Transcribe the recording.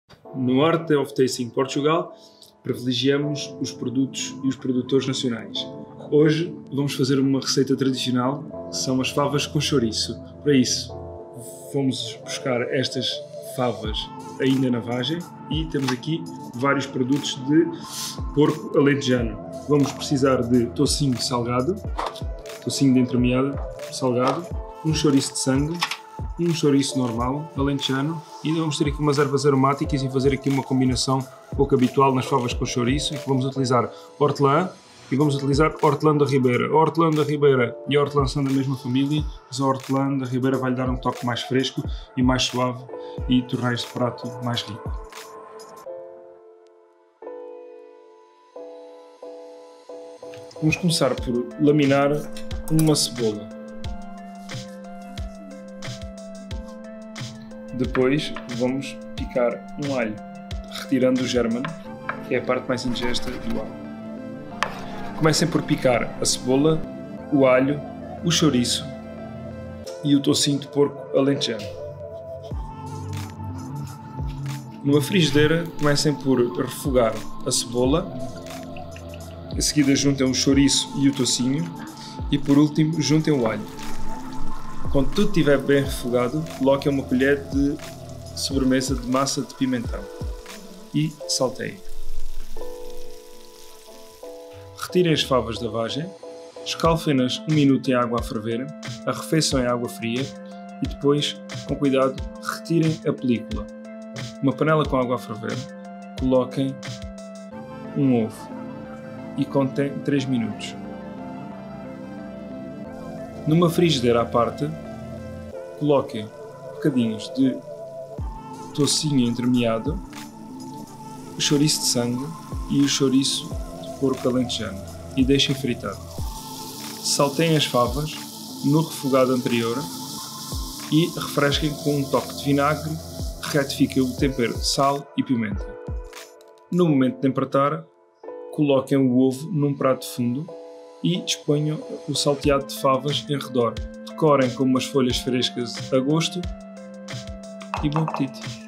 No Art of Tasting Portugal, privilegiamos os produtos e os produtores nacionais. Hoje vamos fazer uma receita tradicional, que são as favas com chouriço. Para isso, fomos buscar estas favas ainda na vagem e temos aqui vários produtos de porco alentejano. Vamos precisar de toucinho salgado, toucinho de entremeada salgado, um chouriço de sangue, um chouriço normal, alentejano, e vamos ter aqui umas ervas aromáticas e fazer aqui uma combinação pouco habitual nas favas com chouriço, e que vamos utilizar hortelã e vamos utilizar hortelã da Ribeira. A hortelã da Ribeira e a hortelã são da mesma família, mas a hortelã da Ribeira vai lhe dar um toque mais fresco e mais suave e tornar este prato mais rico. Vamos começar por laminar uma cebola. Depois vamos picar um alho, retirando o germen, que é a parte mais indigesta do alho. Comecem por picar a cebola, o alho, o chouriço e o toucinho de porco alentejano. Numa frigideira, comecem por refogar a cebola, em seguida juntem o chouriço e o toucinho e por último juntem o alho. Quando tudo estiver bem refogado, coloquem uma colher de sobremesa de massa de pimentão e salteiem. Retirem as favas da vagem, escalfem-nas 1 minuto em água a ferver, arrefeçam em água fria e depois, com cuidado, retirem a película. Numa panela com água a ferver, coloquem um ovo e contem 3 minutos. Numa frigideira à parte, coloquem bocadinhos de toucinho entremeado, o chouriço de sangue e o chouriço de porco alentejano e deixem fritar. Salteiem as favas no refogado anterior e refresquem com um toque de vinagre, retifiquem o tempero de sal e pimenta. No momento de empratar, coloquem o ovo num prato de fundo e disponham o salteado de favas em redor. Decorem com umas folhas frescas a gosto e bom apetite!